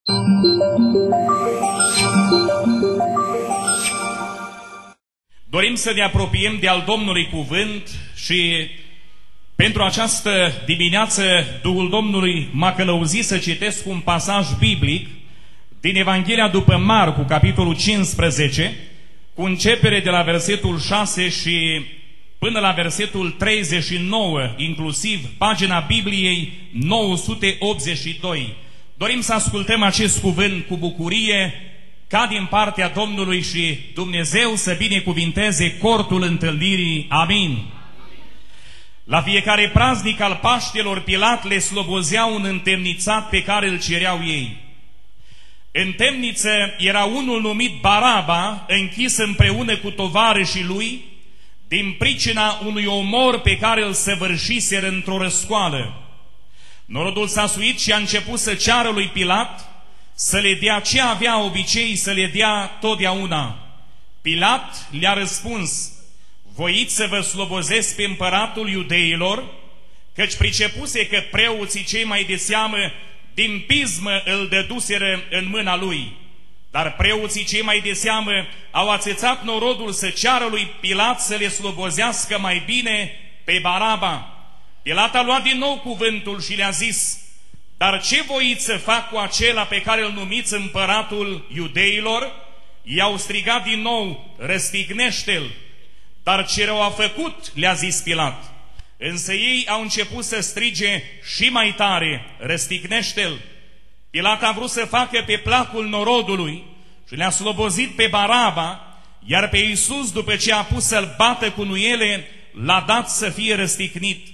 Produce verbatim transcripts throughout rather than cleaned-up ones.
Dorim să ne apropiem de al Domnului cuvânt și pentru această dimineață Duhul Domnului m-a călăuzit să citesc un pasaj biblic din Evanghelia după Marcu, capitolul cincisprezece, cu începere de la versetul șase și până la versetul treizeci și nouă, inclusiv pagina Bibliei nouă sute optzeci și doi. Dorim să ascultăm acest cuvânt cu bucurie, ca din partea Domnului, și Dumnezeu să binecuvinteze cortul întâlnirii. Amin. La fiecare praznic al Paștelor, Pilat le slobozea un întemnițat pe care îl cereau ei. În temniță era unul numit Baraba, închis împreună cu tovarășii lui, din pricina unui omor pe care îl săvârșiseră într-o răscoală. Norodul s-a suit și a început să ceară lui Pilat să le dea ce avea obicei să le dea totdeauna. Pilat le-a răspuns: voiți să vă slobozesc pe împăratul iudeilor? Căci pricepuse că preoții cei mai de seamă din pismă îl dăduseră în mâna lui. Dar preoții cei mai de seamă au ațățat norodul să ceară lui Pilat să le slobozească mai bine pe Baraba. Pilat a luat din nou cuvântul și le-a zis: dar ce voiți să fac cu acela pe care îl numiți împăratul iudeilor? I-au strigat din nou: răstignește-l! Dar ce rău a făcut? Le-a zis Pilat. Însă ei au început să strige și mai tare: răstignește-l! Pilat a vrut să facă pe placul norodului și le-a slobozit pe Baraba, iar pe Iisus, după ce a pus să-l bată cu nuiele, l-a dat să fie răstignit.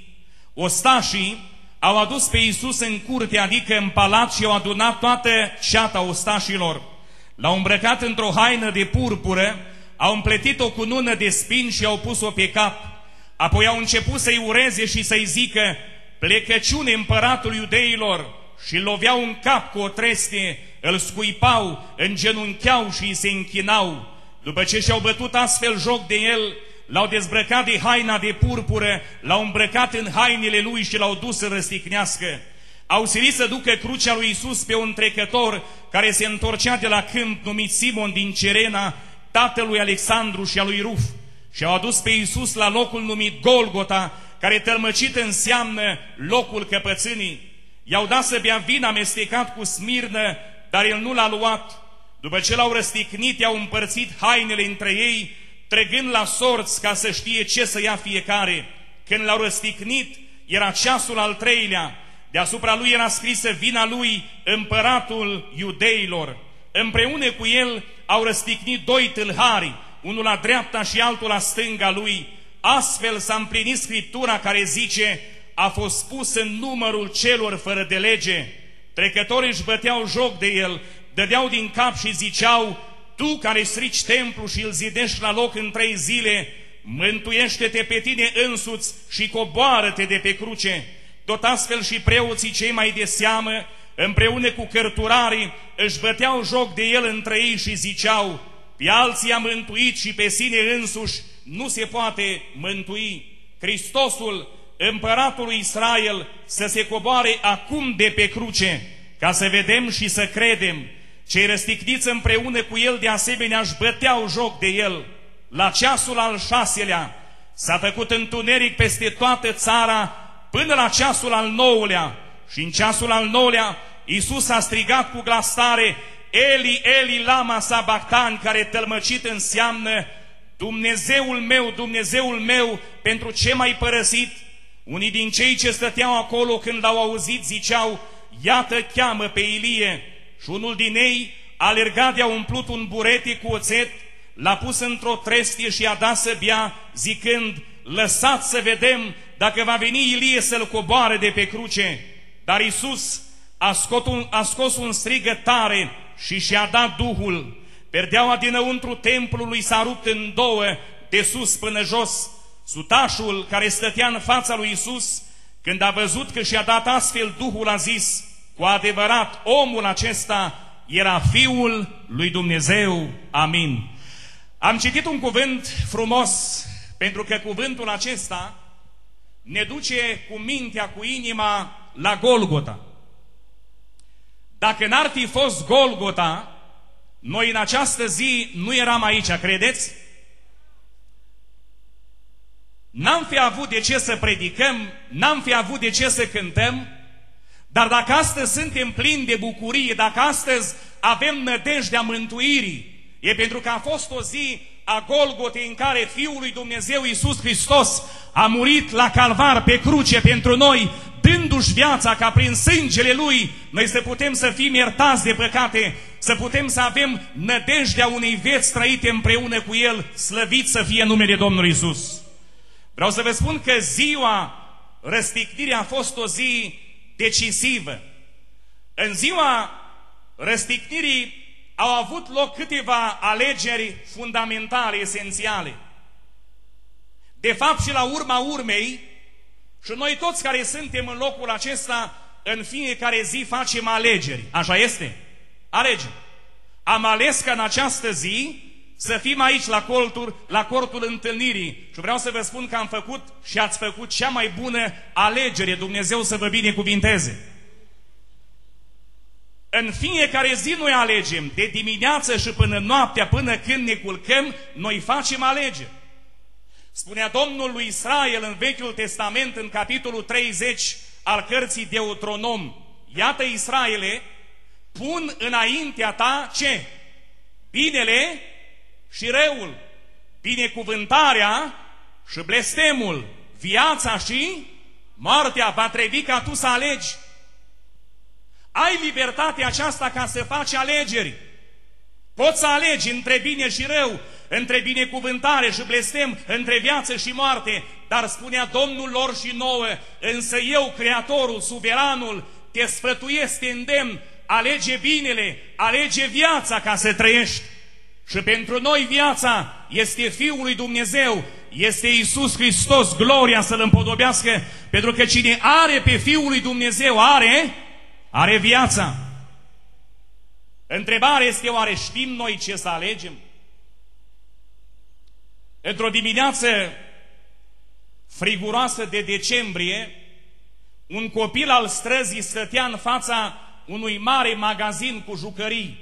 Ostașii au adus pe Iisus în curte, adică în palat, și au adunat toată ceata ostașilor. L-au îmbrăcat într-o haină de purpură, au împletit-o cu nună de spini și au pus-o pe cap. Apoi au început să-i ureze și să-i zică: plecăciune împăratul iudeilor! Și loveau în cap cu o trestie, îl scuipau, îngenuncheau și îi se închinau. După ce și-au bătut astfel joc de el, l-au dezbrăcat de haina de purpură, l-au îmbrăcat în hainele lui și l-au dus să răstignească. Au silit să ducă crucea lui Iisus pe un trecător care se întorcea de la câmp, numit Simon din Cerena, tatălui Alexandru și a lui Ruf. Și au adus pe Iisus la locul numit Golgota, care tălmăcit înseamnă locul căpățânii. I-au dat să bea vin amestecat cu smirnă, dar el nu l-a luat. După ce l-au răstignit, i-au împărțit hainele între ei, trăgând la sorți ca să știe ce să ia fiecare. Când l-au răstignit, era ceasul al treilea. Deasupra lui era scrisă vina lui: împăratul iudeilor. Împreună cu el au răstignit doi tâlhari, unul la dreapta și altul la stânga lui. Astfel s-a împlinit Scriptura care zice: a fost pus în numărul celor fără de lege. Trecătorii își băteau joc de el, dădeau din cap și ziceau: tu care strici templu și îl zidești la loc în trei zile, mântuiește-te pe tine însuți și coboară-te de pe cruce. Tot astfel și preoții cei mai de seamă, împreună cu cărturarii, își băteau joc de el între ei și ziceau: pe alții a mântuit și pe sine însuși nu se poate mântui. Hristosul, împăratul lui Israel, să se coboare acum de pe cruce, ca să vedem și să credem. Cei răstigniți împreună cu el de asemenea își băteau joc de el. La ceasul al șaselea s-a făcut întuneric peste toată țara până la ceasul al nouălea. Și în ceasul al nouălea Iisus a strigat cu glas tare: Eli, Eli, lama sabachthani, care tălmăcit înseamnă: Dumnezeul meu, Dumnezeul meu, pentru ce m-ai părăsit? Unii din cei ce stăteau acolo, când l-au auzit, ziceau: iată, cheamă pe Ilie. Și unul din ei, alergat, de-a umplut un burete cu oțet, l-a pus într-o trestie și i-a dat să bea, zicând: lăsați să vedem dacă va veni Ilie să-l coboare de pe cruce. Dar Iisus a scos un, a scos un strigăt tare și și-a dat Duhul. Perdeaua dinăuntru templului s-a rupt în două, de sus până jos. Sutașul care stătea în fața lui Iisus, când a văzut că și-a dat astfel Duhul, a zis: cu adevărat, omul acesta era Fiul lui Dumnezeu. Amin. Am citit un cuvânt frumos, pentru că cuvântul acesta ne duce cu mintea, cu inima la Golgota. Dacă n-ar fi fost Golgota, noi în această zi nu eram aici, credeți? N-am fi avut de ce să predicăm, n-am fi avut de ce să cântăm, dar dacă astăzi suntem plini de bucurie, dacă astăzi avem nădejdea mântuirii, e pentru că a fost o zi a Golgotei în care Fiul lui Dumnezeu Iisus Hristos a murit la calvar pe cruce pentru noi, dându-și viața ca prin sângele Lui noi să putem să fim iertați de păcate, să putem să avem nădejdea unei vieți trăite împreună cu El, slăvit să fie numele Domnului Iisus. Vreau să vă spun că ziua răstignirii a fost o zi decisivă. În ziua răstignirii au avut loc câteva alegeri fundamentale, esențiale. De fapt și la urma urmei, și noi toți care suntem în locul acesta, în fiecare zi facem alegeri. Așa este? Alegem. Am ales ca în această zi să fim aici la cortul, la cortul întâlnirii. Și vreau să vă spun că am făcut și ați făcut cea mai bună alegere. Dumnezeu să vă binecuvinteze. În fiecare zi noi alegem, de dimineață și până noaptea, până când ne culcăm, noi facem alegeri. Spunea Domnul lui Israel în Vechiul Testament, în capitolul treizeci al cărții Deuteronom: iată, Israele, pun înaintea ta ce? Binele și răul, binecuvântarea și blestemul, viața și moartea. Va trebui ca tu să alegi. Ai libertatea aceasta ca să faci alegeri. Poți să alegi între bine și rău, între binecuvântare și blestem, între viață și moarte. Dar spunea Domnul lor și nouă: însă eu, Creatorul, Suveranul, te sfătuiesc, te îndemn, alege binele, alege viața ca să trăiești. Și pentru noi viața este Fiul lui Dumnezeu, este Iisus Hristos, gloria să-L împodobească, pentru că cine are pe Fiul lui Dumnezeu are, are viața. Întrebarea este, oare știm noi ce să alegem? Într-o dimineață friguroasă de decembrie, un copil al străzii stătea în fața unui mare magazin cu jucării.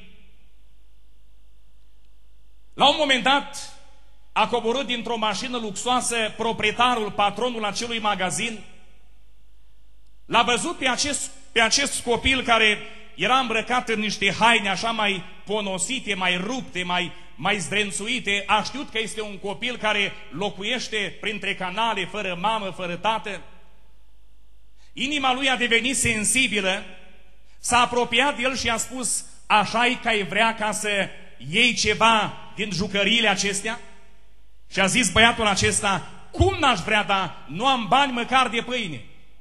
La un moment dat a coborât dintr-o mașină luxoasă proprietarul, patronul acelui magazin. L-a văzut pe acest, pe acest copil care era îmbrăcat în niște haine așa mai ponosite, mai rupte, mai, mai zdrențuite. A știut că este un copil care locuiește printre canale, fără mamă, fără tată. Inima lui a devenit sensibilă, s-a apropiat de el și a spus: așa-i că ai vrea ca să iei ceva din jucăriile acestea? Și a zis băiatul acesta: cum n-aș vrea, da, nu am bani măcar de pâine.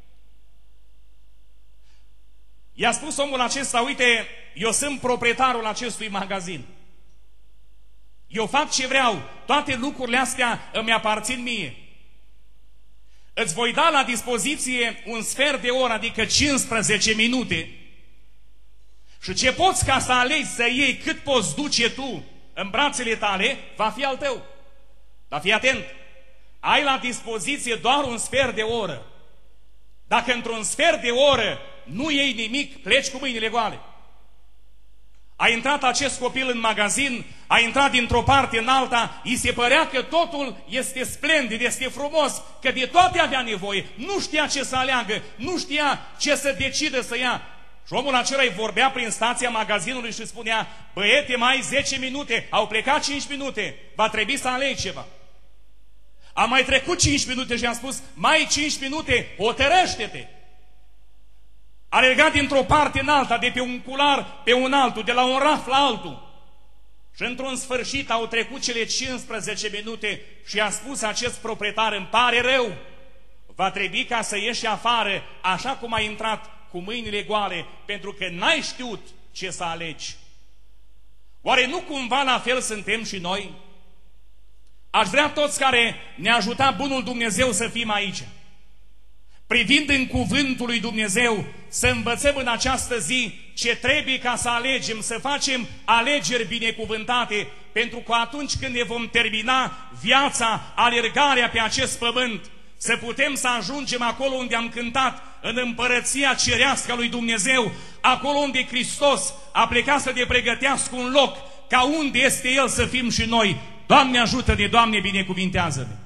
I-a spus omul acesta: uite, eu sunt proprietarul acestui magazin. Eu fac ce vreau, toate lucrurile astea îmi aparțin mie. Îți voi da la dispoziție un sfert de oră, adică cincisprezece minute. Și ce poți ca să alegi să iei, cât poți duce tu în brațele tale, va fi al tău. Dar fii atent, ai la dispoziție doar un sfert de oră. Dacă într-un sfert de oră nu iei nimic, pleci cu mâinile goale. A intrat acest copil în magazin, a intrat dintr-o parte în alta, îi se părea că totul este splendid, este frumos, că de toate avea nevoie, nu știa ce să aleagă, nu știa ce să decide să ia. Și omul acela îi vorbea prin stația magazinului și spunea: băiete, mai ai zece minute, au plecat cinci minute, va trebui să alegi ceva. A mai trecut cinci minute și am spus: mai cinci minute, hotărăște-te. A alergat dintr-o parte în alta, de pe un cular pe un altul, de la un raf la altul. Și într-un sfârșit au trecut cele cincisprezece minute și a spus acest proprietar: îmi pare rău, va trebui ca să ieși afară așa cum ai intrat, cu mâinile goale, pentru că n-ai știut ce să alegi. Oare nu cumva la fel suntem și noi? Aș vrea toți care ne-a ajutat bunul Dumnezeu să fim aici, privind în cuvântul lui Dumnezeu, să învățăm în această zi ce trebuie ca să alegem, să facem alegeri binecuvântate, pentru că atunci când ne vom termina viața, alergarea pe acest pământ, să putem să ajungem acolo unde am cântat în împărăția cerească a lui Dumnezeu, acolo unde Hristos a plecat să ne pregătească un loc, ca unde este El să fim și noi. Doamne ajută-ne, Doamne binecuvintează-ne!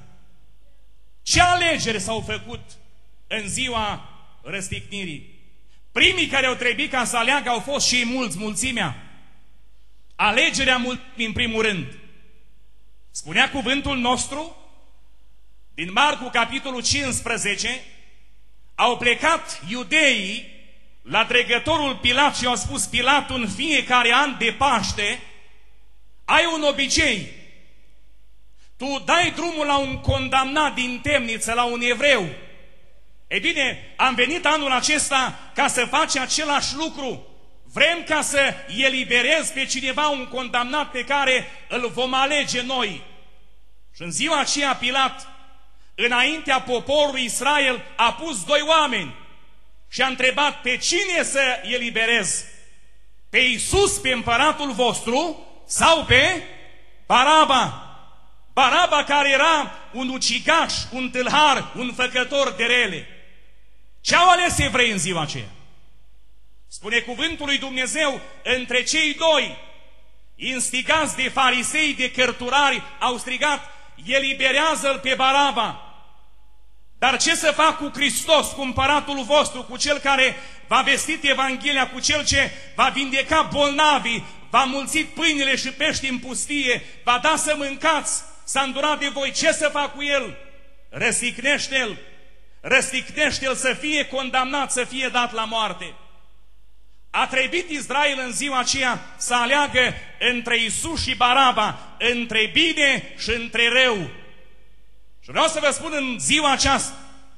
Ce alegeri s-au făcut în ziua răstignirii? Primii care au trebuit ca să aleagă au fost și mulți, mulțimea. Alegerea mulțimii în primul rând. Spunea cuvântul nostru, din Marcu, capitolul cincisprezece, au plecat iudeii la dregătorul Pilat și au spus: Pilat, în fiecare an de Paște ai un obicei. Tu dai drumul la un condamnat din temniță, la un evreu. Ei bine, am venit anul acesta ca să faci același lucru. Vrem ca să eliberezi pe cineva, un condamnat pe care îl vom alege noi. Și în ziua aceea Pilat, înaintea poporului Israel, a pus doi oameni și a întrebat: pe cine să eliberez? Pe Iisus, pe împăratul vostru, sau pe Baraba? Baraba, care era un ucigaș, un tâlhar, un făcător de rele. Ce au ales evrei în ziua aceea? Spune cuvântul lui Dumnezeu, între cei doi, instigați de farisei, de cărturari, au strigat: eliberează-l pe Baraba. Dar ce să fac cu Hristos, cu împăratul vostru, cu cel care v-a vestit Evanghelia, cu cel ce va vindeca bolnavii, v-a mulțit pâinile și pești în pustie, v-a dat să mâncați, s-a îndurat de voi? Ce să fac cu el? Răstignește-l, răstignește-l să fie condamnat, să fie dat la moarte. A trebuit Israel în ziua aceea să aleagă între Iisus și Baraba, între bine și între rău. Și vreau să vă spun în ziua aceasta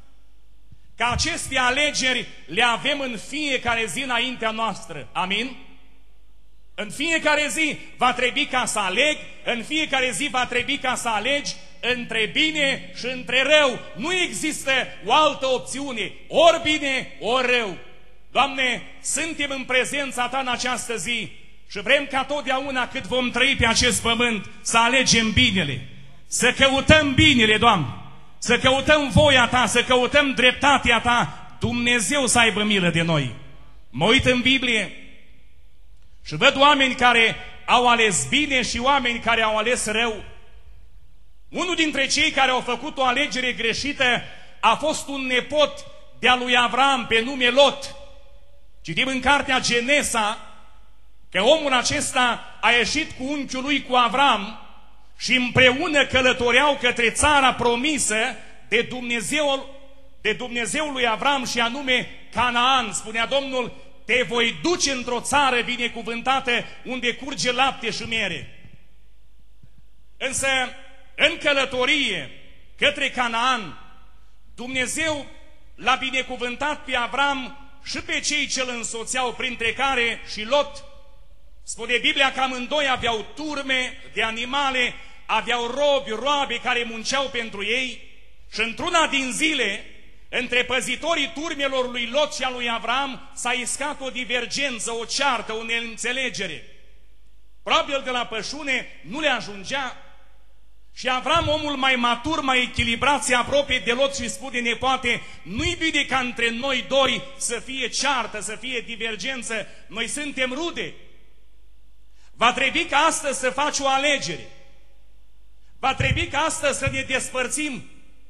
că aceste alegeri le avem în fiecare zi înaintea noastră. Amin? În fiecare zi va trebui ca să aleg, în fiecare zi va trebui ca să alegi între bine și între rău. Nu există o altă opțiune, ori bine, ori rău. Doamne, suntem în prezența Ta în această zi și vrem ca totdeauna cât vom trăi pe acest pământ să alegem binele, să căutăm binele, Doamne, să căutăm voia Ta, să căutăm dreptatea Ta, Dumnezeu să aibă milă de noi. Mă uit în Biblie și văd oameni care au ales bine și oameni care au ales rău. Unul dintre cei care au făcut o alegere greșită a fost un nepot de-a lui Avram pe nume Lot. Citim în cartea Genesa că omul acesta a ieșit cu unchiul lui, cu Avram, și împreună călătoreau către țara promisă de Dumnezeul, de Dumnezeul lui Avram, și anume Canaan. Spunea Domnul: te voi duce într-o țară binecuvântată unde curge lapte și miere. Însă, în călătorie către Canaan, Dumnezeu l-a binecuvântat pe Avram și pe cei ce îl însoțeau, printre care și Lot. Spune Biblia că amândoi aveau turme de animale, aveau robi, roabe care munceau pentru ei, și într-una din zile, între păzitorii turmelor lui Lot și a lui Avram, s-a iscat o divergență, o ceartă, o neînțelegere. Probabil de la pășune nu le ajungea și Avram, omul mai matur, mai echilibrat, se apropie de Lot și spune: nepoate, nu-i bine ca între noi doi să fie ceartă, să fie divergență, noi suntem rude. Va trebui ca astăzi să faci o alegere. Va trebui ca astăzi să ne despărțim.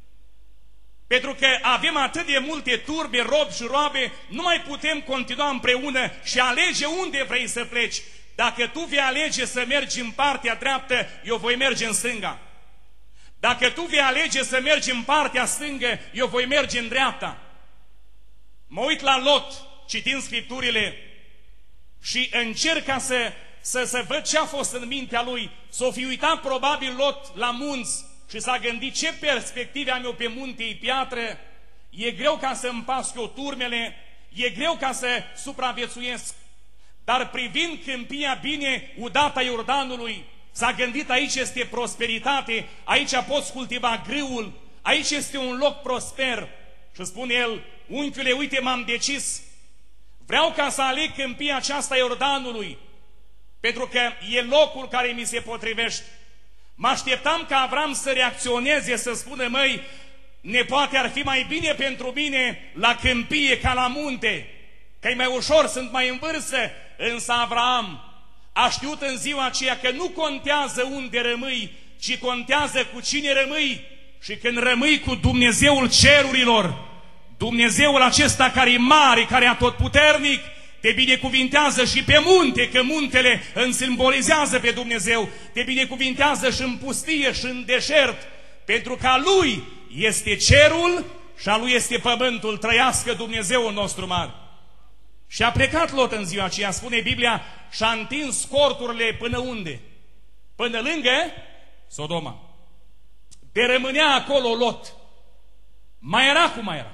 Pentru că avem atât de multe turbe, robi și roabe, nu mai putem continua împreună și alege unde vrei să pleci. Dacă tu vei alege să mergi în partea dreaptă, eu voi merge în stânga. Dacă tu vei alege să mergi în partea stângă, eu voi merge în dreapta. Mă uit la Lot, citind Scripturile, și încerc ca să, să, să văd ce a fost în mintea lui. S-o fi uitat probabil Lot la munți și s-a gândit: ce perspective am eu pe munte, piatră, e greu ca să împasc eu turmele, e greu ca să supraviețuiesc. Dar privind câmpia bine udată a Iordanului, s-a gândit: aici este prosperitate, aici poți cultiva grâul, aici este un loc prosper. Și spune el: unchiule, uite, m-am decis, vreau ca să aleg câmpia aceasta a Iordanului, pentru că e locul care mi se potrivește. Mă așteptam ca Avram să reacționeze, să spună: măi, nepoate, ar fi mai bine pentru mine la câmpie ca la munte, că e mai ușor, sunt mai în vârstă. Însă Avraam a știut în ziua aceea că nu contează unde rămâi, ci contează cu cine rămâi. Și când rămâi cu Dumnezeul cerurilor, Dumnezeul acesta care e mare, care e atotputernic, te binecuvintează și pe munte, că muntele îmi simbolizează pe Dumnezeu, te binecuvintează și în pustie și în deșert, pentru că a Lui este cerul și a Lui este pământul. Trăiască Dumnezeul nostru mare. Și a plecat Lot în ziua aceea, spune Biblia, și-a întins corturile până unde? Până lângă Sodoma. De rămânea acolo Lot. Mai era cum mai era.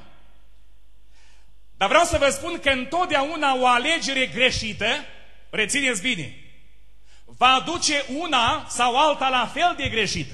Dar vreau să vă spun că întotdeauna o alegere greșită, rețineți bine, va aduce una sau alta la fel de greșită.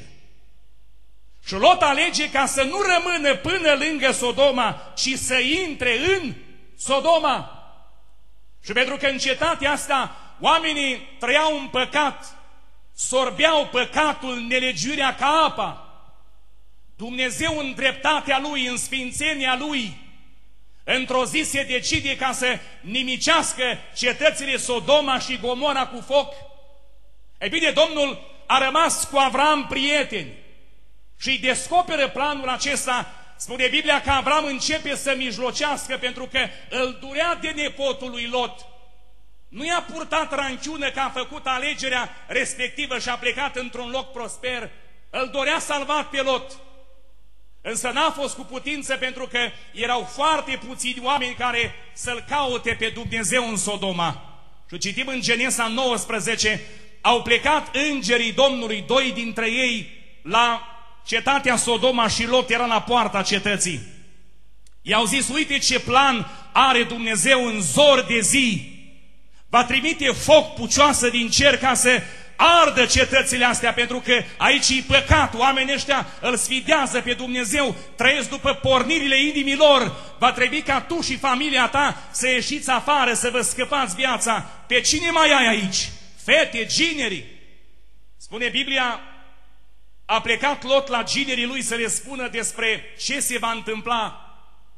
Și Lot alege ca să nu rămână până lângă Sodoma, ci să intre în Sodoma. Și pentru că în cetatea asta oamenii trăiau în păcat, sorbeau păcatul, nelegiuirea ca apa, Dumnezeu în dreptatea Lui, în sfințenia Lui, într-o zi se decide ca să nimicească cetățile Sodoma și Gomora cu foc. E bine, Domnul a rămas cu Avram prieteni și îi descoperă planul acesta. Spune Biblia că Avram începe să mijlocească pentru că îl durea de nepotul lui Lot. Nu i-a purtat ranchiună că a făcut alegerea respectivă și a plecat într-un loc prosper. Îl dorea salvat pe Lot. Însă n-a fost cu putință pentru că erau foarte puțini oameni care să-L caute pe Dumnezeu în Sodoma. Și citim în Genesa nouăsprezece, au plecat îngerii Domnului, doi dintre ei, la cetatea Sodoma și Lot era la poarta cetății. I-au zis, uite ce plan are Dumnezeu în zori de zi. Va trimite foc pucioasă din cer ca să ardă cetățile astea, pentru că aici e păcat. Oamenii ăștia îl sfidează pe Dumnezeu, trăiesc după pornirile inimilor. Va trebui ca tu și familia ta să ieșiți afară, să vă scăpați viața. Pe cine mai ai aici? Fete, gineri? Spune Biblia, a plecat Lot la ginerii lui să le spună despre ce se va întâmpla.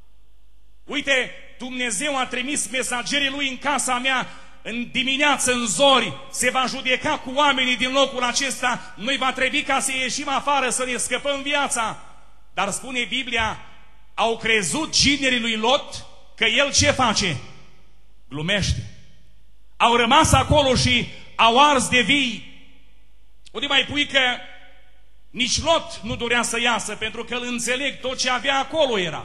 Uite, Dumnezeu a trimis mesagerii lui în casa mea. În dimineață, în zori, se va judeca cu oamenii din locul acesta. Noi va trebui ca să ieșim afară, să ne scăpăm viața. Dar spune Biblia, au crezut ginerii lui Lot că el ce face? Glumește. Au rămas acolo și au ars de vii. Unde mai pui că nici Lot nu dorea să iasă, pentru că îl înțeleg, tot ce avea acolo era.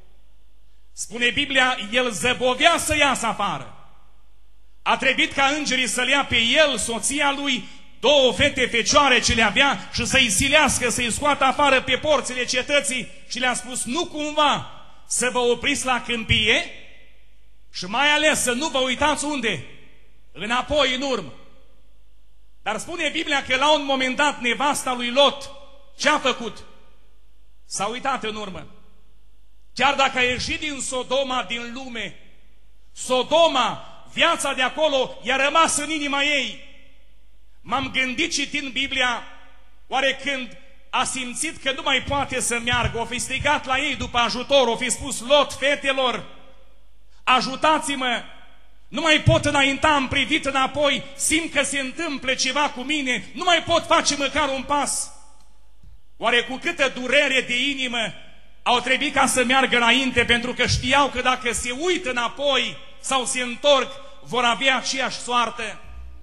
Spune Biblia, el zăbovea să iasă afară. A trebuit ca îngerii să-l ia pe el, soția lui, două fete fecioare ce le avea și să-i silească, să-i scoată afară pe porțile cetății și le-a spus, nu cumva să vă opriți la câmpie și mai ales să nu vă uitați unde? Înapoi, în urmă. Dar spune Biblia că la un moment dat nevasta lui Lot ce a făcut? S-a uitat în urmă. Chiar dacă a ieșit din Sodoma, din lume, Sodoma, viața de acolo i-a rămas în inima ei. M-am gândit citind Biblia, oare când a simțit că nu mai poate să meargă, o fi strigat la ei după ajutor, o fi spus, Lot, fetelor, ajutați-mă, nu mai pot înainta, am privit înapoi, simt că se întâmplă ceva cu mine, nu mai pot face măcar un pas. Oare cu câtă durere de inimă au trebuit ca să meargă înainte, pentru că știau că dacă se uită înapoi sau se întorc, vor avea aceeași soartă.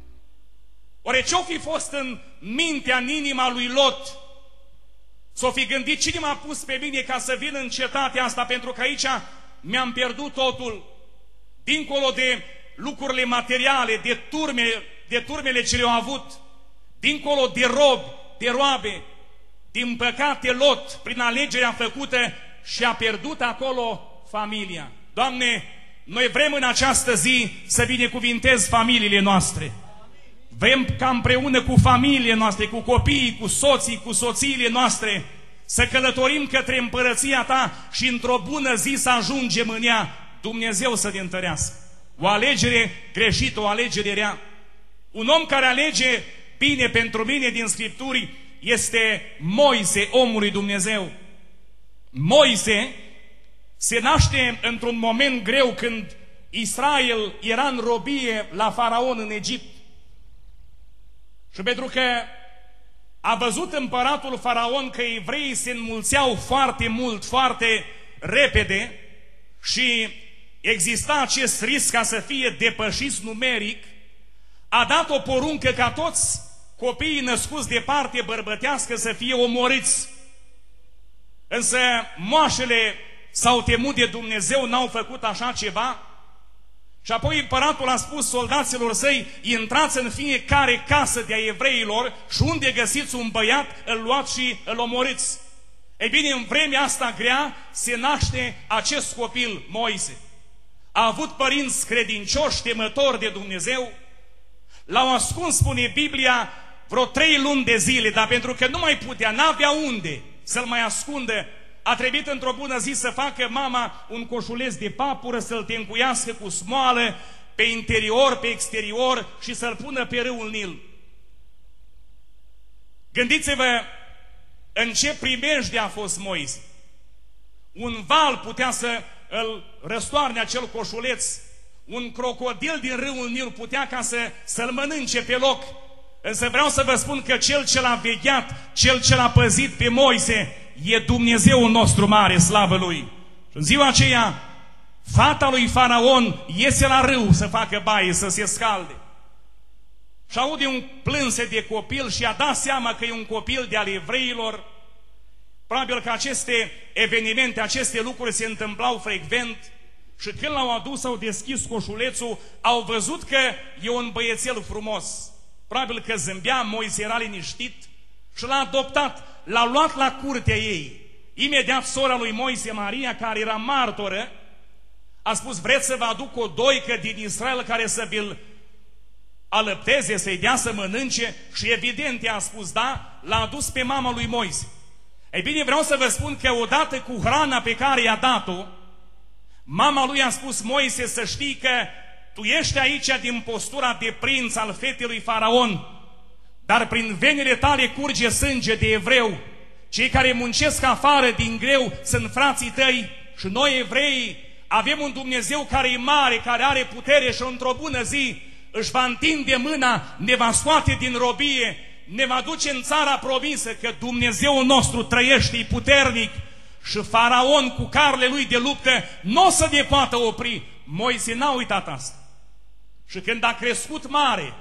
Oare ce-o fi fost în mintea, în inima lui Lot? S-o fi gândit, cine m-a pus pe mine ca să vin în cetatea asta, pentru că aici mi-am pierdut totul, dincolo de lucrurile materiale, de, turme, de turmele ce le-au avut, dincolo de robi, de roabe. Din păcate Lot, prin alegerea făcută, și-a pierdut acolo familia. Doamne, noi vrem în această zi să binecuvintezi familiile noastre. Vrem ca împreună cu familiile noastre, cu copiii, cu soții, cu soțiile noastre, să călătorim către împărăția Ta și într-o bună zi să ajungem în ea. Dumnezeu să ne întărească. O alegere greșită, o alegere rea. Un om care alege bine pentru mine din Scripturi este Moise, omul lui Dumnezeu. Moise se naște într-un moment greu când Israel era în robie la Faraon în Egipt. Și pentru că a văzut împăratul Faraon că evreii se înmulțeau foarte mult, foarte repede și exista acest risc ca să fie depășiți numeric, a dat o poruncă ca toți copiii născuți de parte bărbătească să fie omorâți. Însă moașele s-au temut de Dumnezeu, n-au făcut așa ceva. Și apoi împăratul a spus soldaților săi: intrați în fiecare casă de a evreilor și unde găsiți un băiat, îl luați și îl omorâți. Ei bine, în vremea asta grea se naște acest copil, Moise. A avut părinți credincioși, temători de Dumnezeu. L-au ascuns, spune Biblia, vreo trei luni de zile, dar pentru că nu mai putea, n-avea unde să-l mai ascundă, a trebuit într-o bună zi să facă mama un coșuleț de papură, să-l tencuiască cu smoală pe interior, pe exterior și să-l pună pe râul Nil. Gândiți-vă în ce primejde a fost Moise. Un val putea să îl răstoarne acel coșuleț, un crocodil din râul Nil putea ca să, să-l mănânce pe loc. Însă vreau să vă spun că cel ce l-a vegheat, cel ce l-a păzit pe Moise, e Dumnezeul nostru mare, slavă Lui. Și în ziua aceea, fata lui Faraon iese la râu să facă baie, să se scalde. Și aude un plânse de copil și a dat seama că e un copil de al evreilor. Probabil că aceste evenimente, aceste lucruri se întâmplau frecvent. Și când l-au adus, au deschis coșulețul, au văzut că e un băiețel frumos. Probabil că zâmbea, Moise era liniștit și l-a adoptat, l-a luat la curtea ei. Imediat sora lui Moise, Maria, care era martoră, a spus: vreți să vă aduc o doică din Israel care să vi-l alăpteze, să-i dea să mănânce? Și evident i-a spus da, l-a adus pe mama lui Moise. Ei bine, vreau să vă spun că odată cu hrana pe care i-a dat-o, mama lui a spus: Moise, să știi că tu ești aici din postura de prinț al fetei lui Faraon, dar prin venile tale curge sânge de evreu. Cei care muncesc afară din greu sunt frații tăi și noi evreii avem un Dumnezeu care e mare, care are putere și într-o bună zi își va întinde mâna, ne va scoate din robie, ne va duce în țara promisă, că Dumnezeul nostru trăiește, e puternic. Și Faraon cu carele lui de luptă nu o să ne poată opri. Moise n-a uitat asta. Și când a crescut mare,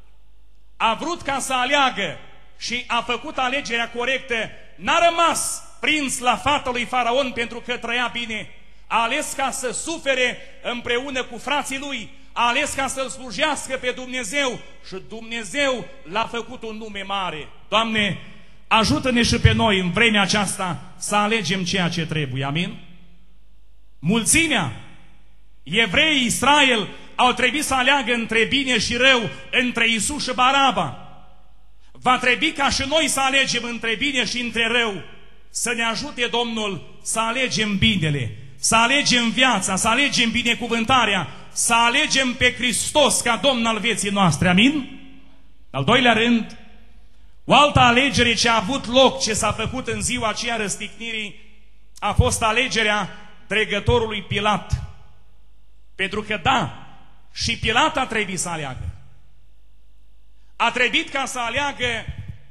a vrut ca să aleagă și a făcut alegerea corectă, n-a rămas prins la fata lui Faraon pentru că trăia bine, a ales ca să sufere împreună cu frații lui, a ales ca să-L slujească pe Dumnezeu și Dumnezeu l-a făcut un nume mare. Doamne, ajută-ne și pe noi în vremea aceasta să alegem ceea ce trebuie. Amin? Mulțimea, evreii, Israel, au trebuit să aleagă între bine și rău, între Iisus și Baraba. Va trebui ca și noi să alegem între bine și între rău. Să ne ajute Domnul să alegem binele, să alegem viața, să alegem binecuvântarea, să alegem pe Hristos ca Domn al vieții noastre. Amin? Al doilea rând, o altă alegere ce a avut loc, ce s-a făcut în ziua aceea răstignirii, a fost alegerea dregătorului Pilat. Pentru că da, și Pilat a trebuit să aleagă. A trebuit ca să aleagă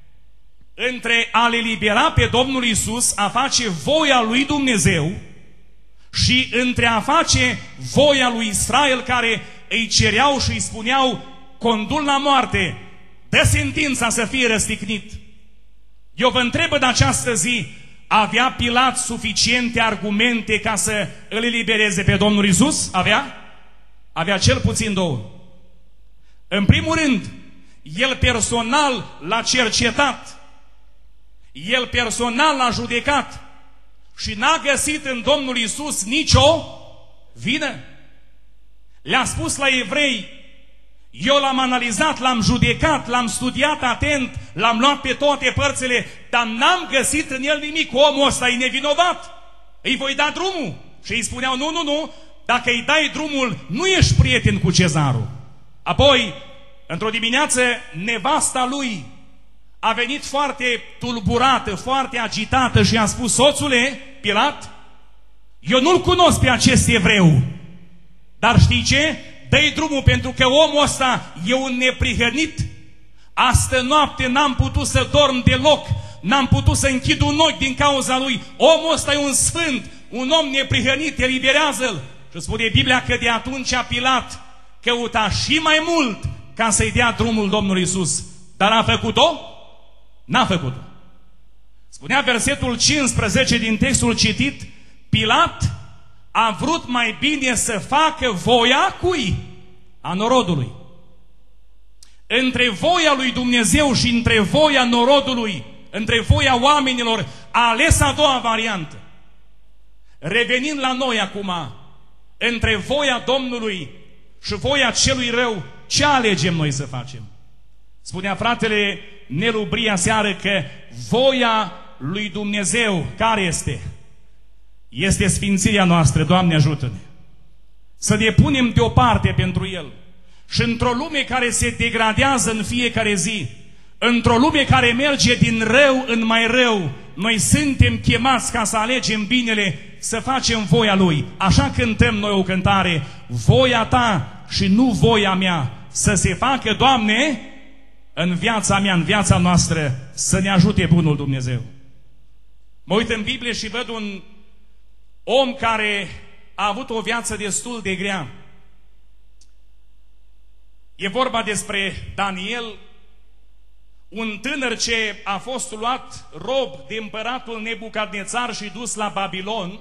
între a-L elibera pe Domnul Iisus, a face voia lui Dumnezeu, și între a face voia lui Israel, care îi cereau și îi spuneau: condul la moarte, dă sentința să fie răstignit. Eu vă întreb în această zi, avea Pilat suficiente argumente ca să îl elibereze pe Domnul Iisus? Avea? Avea cel puțin două. În primul rând, el personal l-a cercetat, el personal l-a judecat și n-a găsit în Domnul Iisus nicio vină. Le-a spus la evrei: eu l-am analizat, l-am judecat, l-am studiat atent, l-am luat pe toate părțile, dar n-am găsit în el nimic. Omul ăsta e nevinovat, îi voi da drumul. Și îi spuneau: nu, nu, nu, dacă îi dai drumul, nu ești prieten cu cezarul. Apoi, într-o dimineață, nevasta lui a venit foarte tulburată, foarte agitată și a spus: soțule, Pilat, eu nu-l cunosc pe acest evreu, dar știi ce? Dă-i drumul, pentru că omul ăsta e un neprihănit. Astă noapte n-am putut să dorm deloc, n-am putut să închid un ochi din cauza lui. Omul ăsta e un sfânt, un om neprihănit, eliberează-l. Și spune Biblia că de atunci Pilat căuta și mai mult ca să-i dea drumul Domnului Iisus. Dar a făcut-o? N-a făcut-o. Spunea versetul cincisprezece din textul citit: Pilat a vrut mai bine să facă voia cui? A norodului. Între voia lui Dumnezeu și între voia norodului, între voia oamenilor, a ales a doua variantă. Revenind la noi acum, între voia Domnului și voia celui rău, ce alegem noi să facem? Spunea fratele Nelu Bria seară că voia lui Dumnezeu, care este? Este sfințirea noastră, Doamne ajută-ne! Să ne punem deoparte pentru El. Și într-o lume care se degradează în fiecare zi, într-o lume care merge din rău în mai rău, noi suntem chemați ca să alegem binele, să facem voia Lui. Așa cântăm noi o cântare: voia Ta și nu voia mea să se facă, Doamne, în viața mea, în viața noastră, să ne ajute bunul Dumnezeu. Mă uit în Biblie și văd un om care a avut o viață destul de grea. E vorba despre Daniel, un tânăr ce a fost luat rob de împăratul Nebucadnețar și dus la Babilon,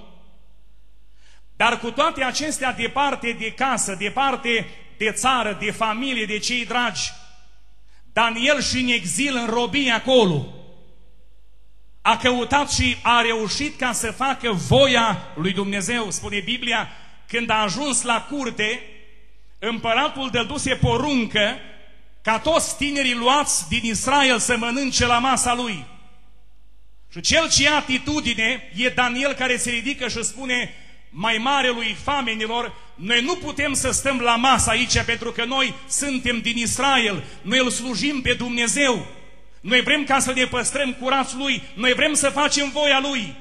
dar cu toate acestea departe de casă, departe de țară, de familie, de cei dragi, Daniel și în exil, în robie acolo, a căutat și a reușit ca să facă voia lui Dumnezeu. Spune Biblia, când a ajuns la curte, împăratul dăduse poruncă ca toți tinerii luați din Israel să mănânce la masa lui. Și cel ce ia atitudine e Daniel, care se ridică și spune mai marelui famenilor: noi nu putem să stăm la masă aici, pentru că noi suntem din Israel, noi îl slujim pe Dumnezeu, noi vrem ca să ne păstrăm curați lui, noi vrem să facem voia lui.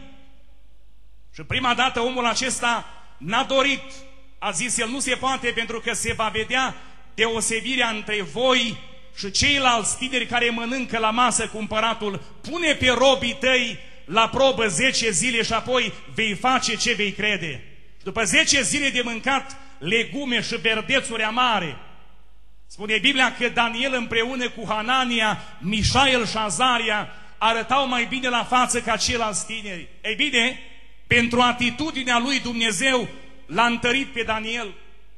Și prima dată omul acesta n-a dorit, a zis el: nu se poate, pentru că se va vedea deosebirea între voi și ceilalți tineri care mănâncă la masă cu împăratul. Pune pe robii tăi la probă zece zile și apoi vei face ce vei crede. După zece zile de mâncat legume și verdețuri amare, spune Biblia că Daniel împreună cu Hanania, Mișael și Azaria arătau mai bine la față ca ceilalți tineri. Ei bine, pentru atitudinea lui Dumnezeu l-a întărit pe Daniel.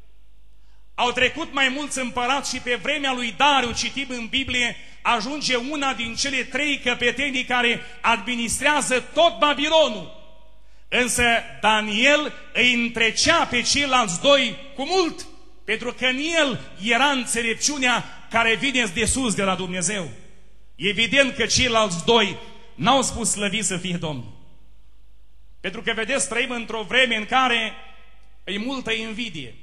Au trecut mai mulți împărați și pe vremea lui Dariu, citim în Biblie, ajunge una din cele trei căpetenii care administrează tot Babilonul. Însă Daniel îi întrecea pe ceilalți doi cu mult, pentru că în el era înțelepciunea care vine de sus de la Dumnezeu. Evident că ceilalți doi n-au spus slăvit să fie Domnul. Pentru că, vedeți, trăim într-o vreme în care e multă invidie.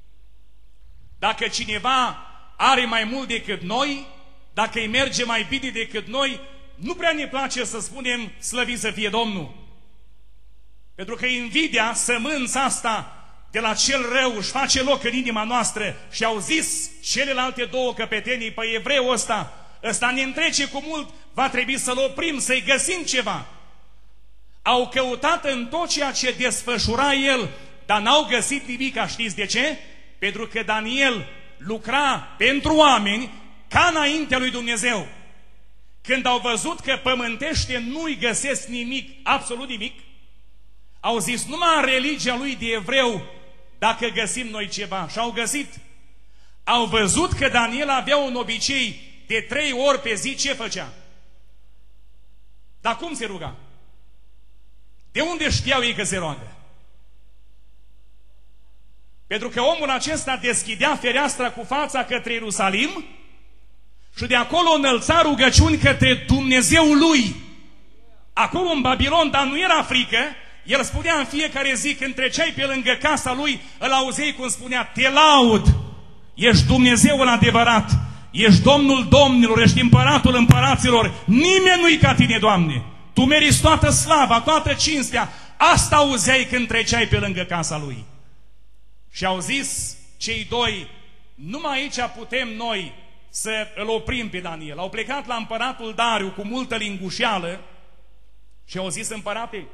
Dacă cineva are mai mult decât noi, dacă îi merge mai bine decât noi, nu prea ne place să spunem slăvit să fie Domnul. Pentru că invidia, sămânța asta de la cel rău, își face loc în inima noastră. Și au zis celelalte două căpetenii: păi evreul ăsta, ăsta ne întrece cu mult, va trebui să-l oprim, să-i găsim ceva. Au căutat în tot ceea ce desfășura el, dar n-au găsit nimic. Știți de ce? Pentru că Daniel lucra pentru oameni ca înaintea lui Dumnezeu. Când au văzut că pământește nu-i găsesc nimic, absolut nimic, au zis: numai în religia lui de evreu, dacă găsim noi ceva. Și au găsit. Au văzut că Daniel avea un obicei de trei ori pe zi. Ce făcea? Dar cum se ruga? De unde știau ei că se roagă? Pentru că omul acesta deschidea fereastra cu fața către Ierusalim și de acolo înălța rugăciuni către Dumnezeul lui. Acolo în Babilon, dar nu era frică. El spunea în fiecare zi, când treceai pe lângă casa lui, îl auzeai cum spunea: te laud, ești Dumnezeul adevărat, ești Domnul domnilor, ești împăratul împăraților, nimeni nu-i ca tine, Doamne. Tu meriți toată slava, toată cinstea. Asta auzeai când treceai pe lângă casa lui. Și au zis cei doi, numai aici putem noi să îl oprim pe Daniel. Au plecat la împăratul Dariu cu multă lingușeală și au zis, împărate,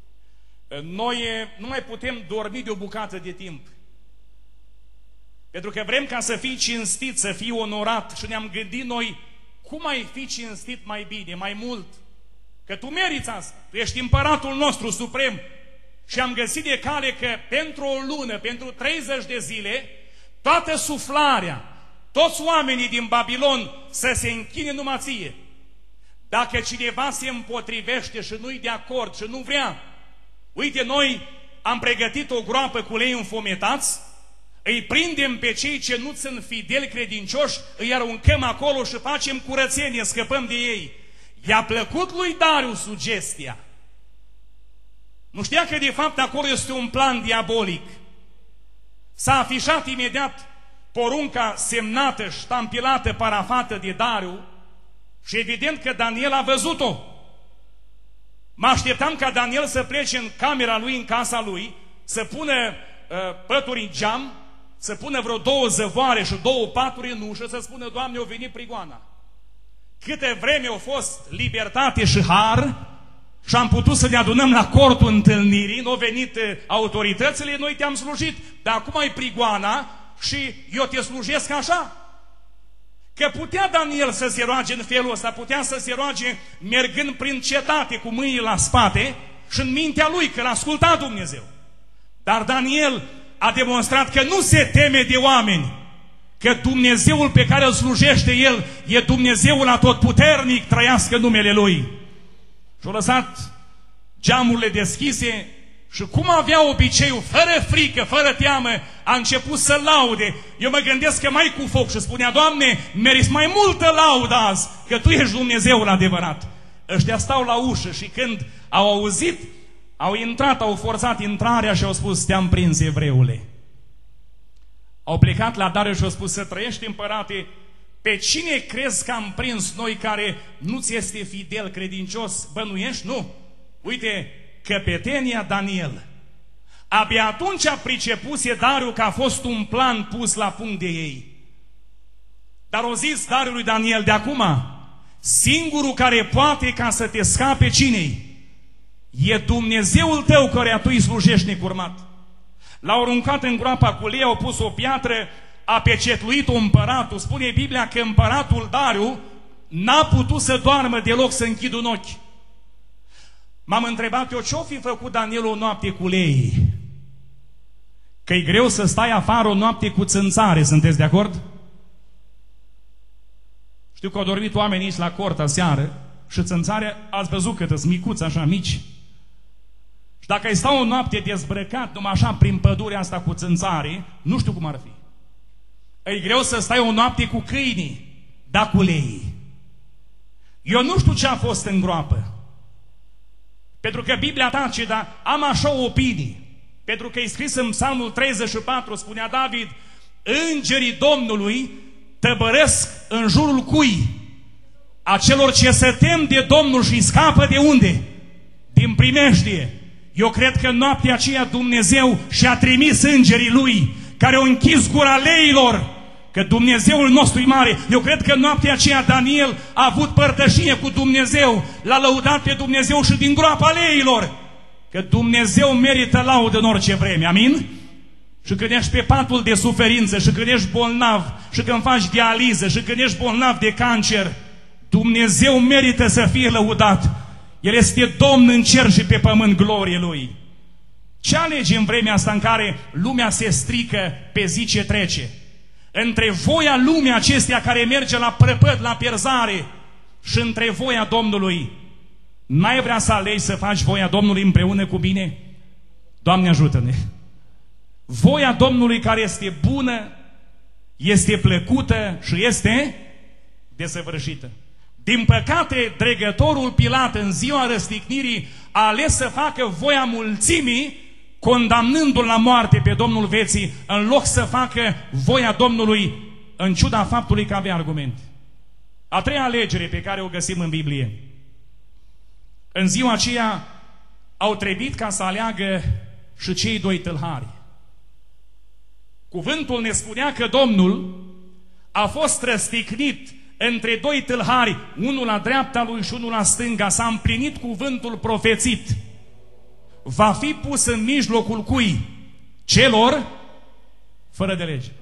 noi nu mai putem dormi de o bucată de timp. Pentru că vrem ca să fii cinstit, să fii onorat și ne-am gândit noi cum ai fi cinstit mai bine, mai mult. Că tu meriți asta, tu ești împăratul nostru suprem. Și am găsit de cale că pentru o lună, pentru treizeci de zile, toată suflarea, toți oamenii din Babilon să se închine numai ție. Dacă cineva se împotrivește și nu-i de acord și nu vrea, uite, noi am pregătit o groapă cu lei înfometați, îi prindem pe cei ce nu sunt fideli credincioși, îi aruncăm acolo și facem curățenie, scăpăm de ei. I-a plăcut lui Dariu sugestia. Nu știa că de fapt acolo este un plan diabolic. S-a afișat imediat porunca semnată, ștampilată, parafată de Dariu și evident că Daniel a văzut-o. Mă așteptam ca Daniel să plece în camera lui, în casa lui, să pună uh, pături în geam, să pună vreo două zăvoare și două paturi în ușă, să spună, Doamne, o venit prigoana. Câte vreme a fost libertate și har și am putut să ne adunăm la cortul întâlnirii, nu au venit autoritățile, noi te-am slujit, dar acum ai prigoana și eu te slujesc așa. Că putea Daniel să se roage în felul ăsta, putea să se roage mergând prin cetate cu mâinile la spate și în mintea lui că l-a ascultat Dumnezeu. Dar Daniel a demonstrat că nu se teme de oameni, că Dumnezeul pe care îl slujește el e Dumnezeul atotputernic, trăiască numele Lui. Și-a lăsat geamurile deschise și cum avea obiceiul, fără frică, fără teamă, a început să laude. Eu mă gândesc că mai cu foc și spunea, Doamne, meriți mai multă laudă azi, că Tu ești Dumnezeul adevărat. Ăștia stau la ușă și când au auzit, au intrat, au forțat intrarea și au spus, te-am prins, evreule. Au plecat la Dariu și au spus, să trăiești, împărate, pe cine crezi că am prins noi care nu-ți este fidel, credincios, bănuiești? Nu. Uite, căpetenia Daniel. Abia atunci a pricepuse Dariu că a fost un plan pus la punct de ei. Dar o zis Dariu lui Daniel, de acum, singurul care poate ca să te scape cine-i? E Dumnezeul tău căreia tu îi slujești necurmat. L-au aruncat în groapa cu lei, au pus o piatră, a pecetluit-o împăratul. Spune Biblia că împăratul Dariu n-a putut să doarmă deloc, să închid un ochi. M-am întrebat eu ce-o fi făcut Daniel o noapte cu lei. Că e greu să stai afară o noapte cu țânțare, sunteți de acord? Știu că au dormit oamenii aici la cort aseară și țânțare, ați văzut cât-s micuți, așa mici. Și dacă ai sta o noapte dezbrăcat, numai așa prin pădurea asta cu țânțare, nu știu cum ar fi. E greu să stai o noapte cu câinii, dar cu lei. Eu nu știu ce a fost în groapă. Pentru că Biblia tace, dar am așa o opinie. Pentru că e scris în Psalmul treizeci și patru, spunea David, îngerii Domnului tăbăresc în jurul cui? A celor ce se tem de Domnul și scapă de unde? Din primejdie. Eu cred că în noaptea aceea Dumnezeu și-a trimis îngerii Lui, care au închis gura leilor, că Dumnezeul nostru e mare. Eu cred că în noaptea aceea Daniel a avut părtășie cu Dumnezeu, l-a lăudat pe Dumnezeu și din groapa leilor, că Dumnezeu merită laudă în orice vreme, amin? Și când ești pe patul de suferință, și când ești bolnav, și când faci dializă, și când ești bolnav de cancer, Dumnezeu merită să fie lăudat. El este Domn în cer și pe pământ, glorie Lui. Ce alegi în vremea asta în care lumea se strică pe zi ce trece? Între voia lumii acesteia care merge la prăpăd, la pierzare, și între voia Domnului, n-ai vrea să alegi să faci voia Domnului împreună cu mine? Doamne ajută-ne! Voia Domnului care este bună, este plăcută și este desăvârșită. Din păcate, dregătorul Pilat în ziua răstignirii a ales să facă voia mulțimii, condamnându-l la moarte pe Domnul vieții, în loc să facă voia Domnului în ciuda faptului că avea argumente. A treia alegere pe care o găsim în Biblie. În ziua aceea au trebuit ca să aleagă și cei doi tâlhari. Cuvântul ne spunea că Domnul a fost răstignit între doi tâlhari, unul la dreapta lui și unul la stânga. S-a împlinit cuvântul profețit. Va fi pus în mijlocul cui? Celor fără de lege.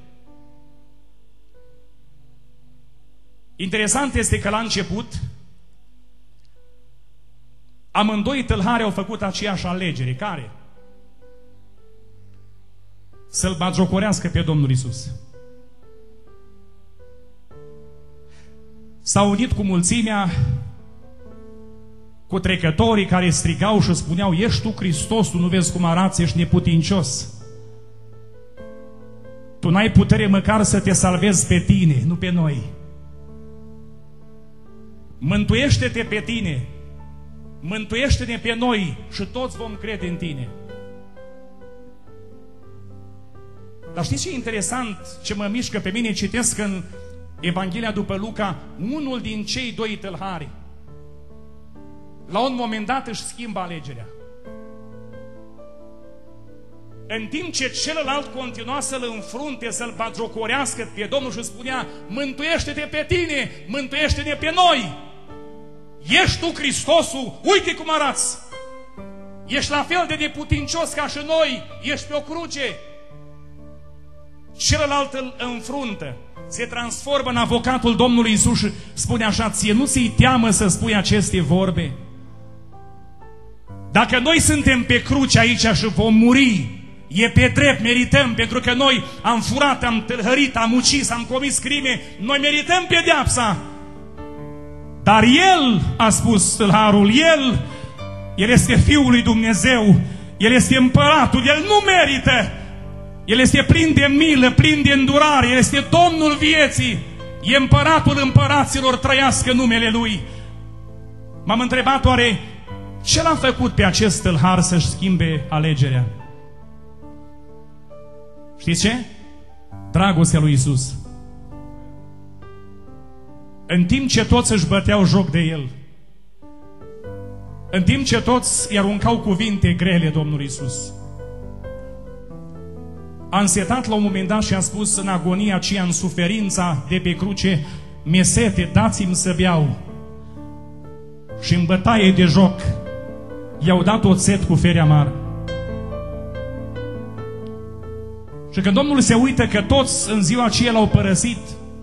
Interesant este că la început amândoi tâlhari au făcut aceeași alegere. Care? Să-L batjocorească pe Domnul Iisus. S-au unit cu mulțimea, cu trecătorii care strigau și spuneau: ești tu Hristos, tu nu vezi cum arăți, ești neputincios. Tu n-ai putere măcar să te salvezi pe tine, nu pe noi. Mântuiește-te pe tine, mântuiește-ne pe noi și toți vom crede în tine. Dar știți ce e interesant, ce mă mișcă pe mine? Citesc în Evanghelia după Luca, unul din cei doi tâlhari la un moment dat își schimbă alegerea. În timp ce celălalt continua să-l înfrunte, să-l batjocorească pe Domnul și spunea: mântuiește-te pe tine, mântuiește-ne pe noi, ești tu Hristosul, uite cum arăți, ești la fel de neputincios ca și noi, ești pe o cruce. Celălalt îl înfruntă, se transformă în avocatul Domnului Iisus și spune așa: ție nu ți-i teamă să spui aceste vorbe? Dacă noi suntem pe cruce aici și vom muri, e pe drept, merităm, pentru că noi am furat, am tâlhărit, am ucis, am comis crime, noi merităm pedeapsa. Dar El, a spus tâlharul, El, El este Fiul lui Dumnezeu, El este împăratul, El nu merită. El este plin de milă, plin de îndurare, El este Domnul vieții, e împăratul împăraților, trăiască numele Lui. M-am întrebat, oare ce l-a făcut pe acest tâlhar să-și schimbe alegerea? Știți ce? Dragostea lui Iisus. În timp ce toți își băteau joc de El, în timp ce toți îi aruncau cuvinte grele Domnului Iisus, a însetat la un moment dat și a spus în agonia aceea, în suferința de pe cruce: mi-e sete, dați-mi să beau. Și în bătaie de joc i-au dat oțet cu fere amar. Și când Domnul se uită că toți în ziua aceea l-au părăsit,